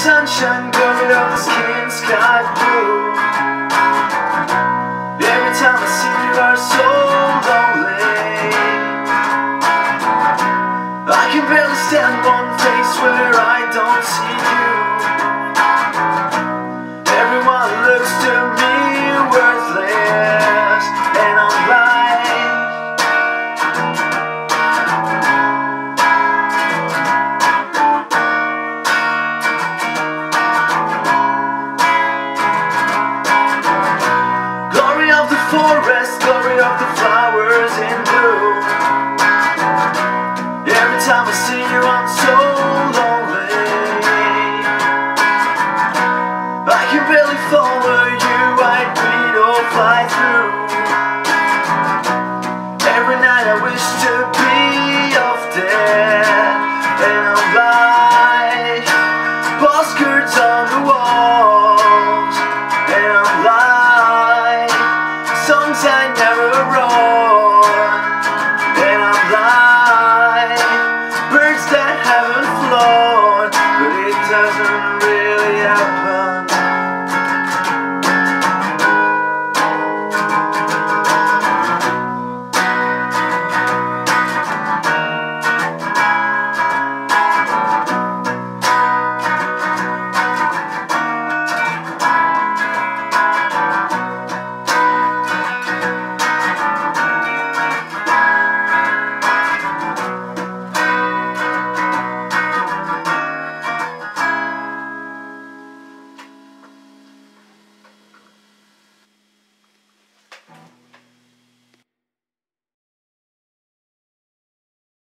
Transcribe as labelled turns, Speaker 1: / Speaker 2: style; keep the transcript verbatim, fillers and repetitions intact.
Speaker 1: sunshine, glory of the skin, sky blue. Every time I see you, are so lonely. I can barely stand one face where I don't see you. Everyone looks to me worthless, and I'm blind. Glory of the forest, glory of the flowers in bloom. Every time I see you, I'm so